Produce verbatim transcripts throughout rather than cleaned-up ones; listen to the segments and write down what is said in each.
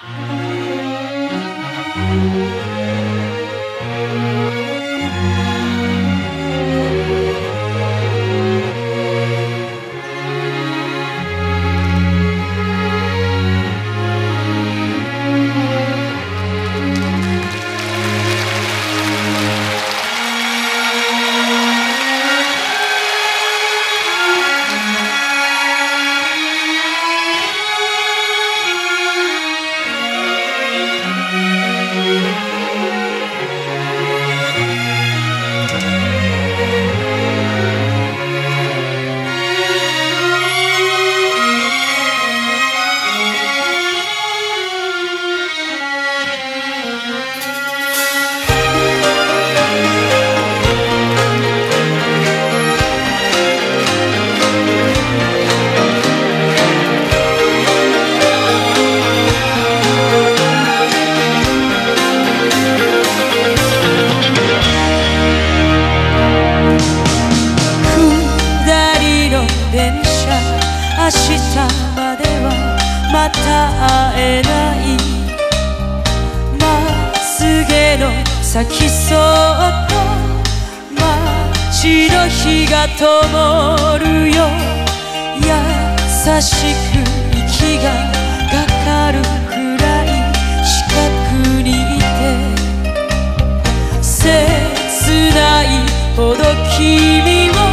明日まではまた会えないまっすぐの先そっと街の火が灯るよ優しく息がかかるくらい近くにいて切ないほど君を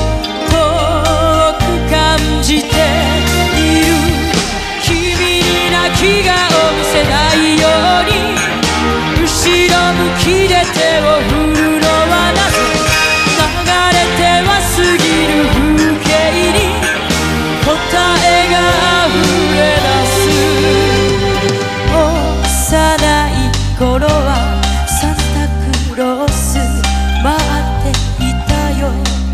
感じている君に泣き顔見せないように後ろ向きで手を振るのはなぜ流れては過ぎる風景に答えが溢れ出す幼い頃はサンタクロース待っていたよ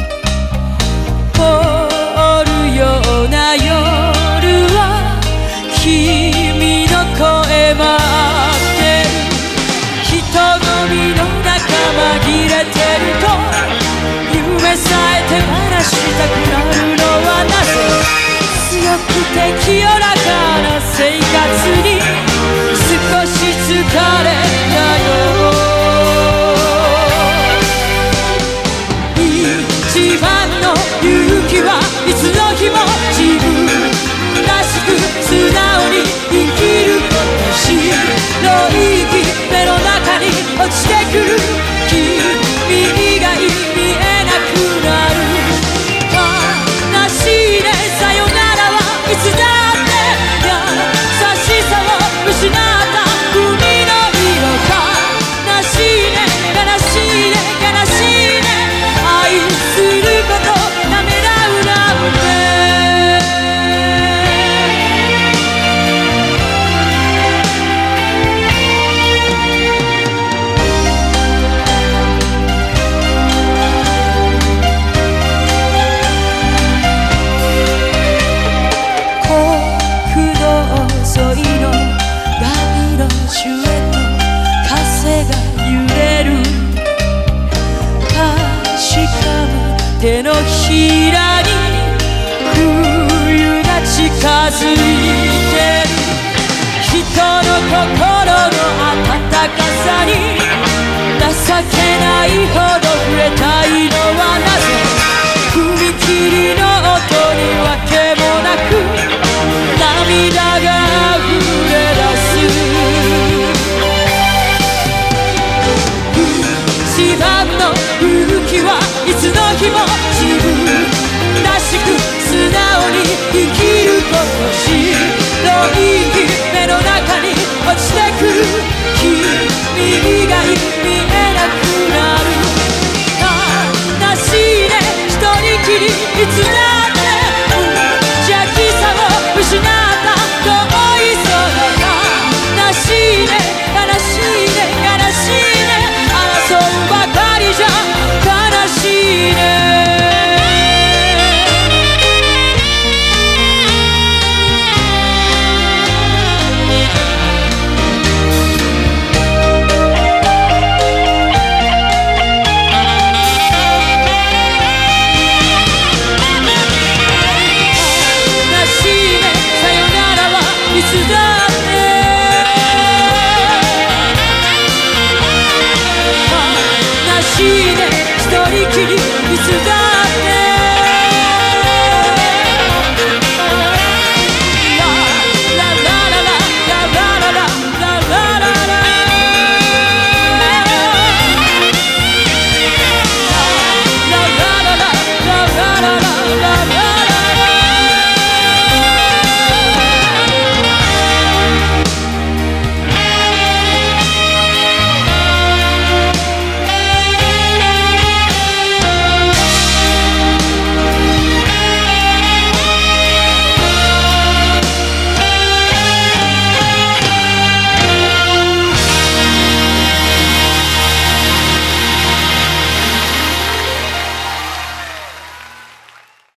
夜は君の声待ってる人混みの中紛れてると夢さえ手放したくなるのはなぜ強くて清らかな生活に少し疲れたよ一番の勇気はいつの日も自分らしく素直に生きること白い息目の中に落ちてくる君以外見えなくなる悲しいねさよならはいつだって優しさを失った海の色悲しいね悲しいね悲しいね愛することためらうなんて手のひらに冬が近づいてる人の心の温かさに情けないほ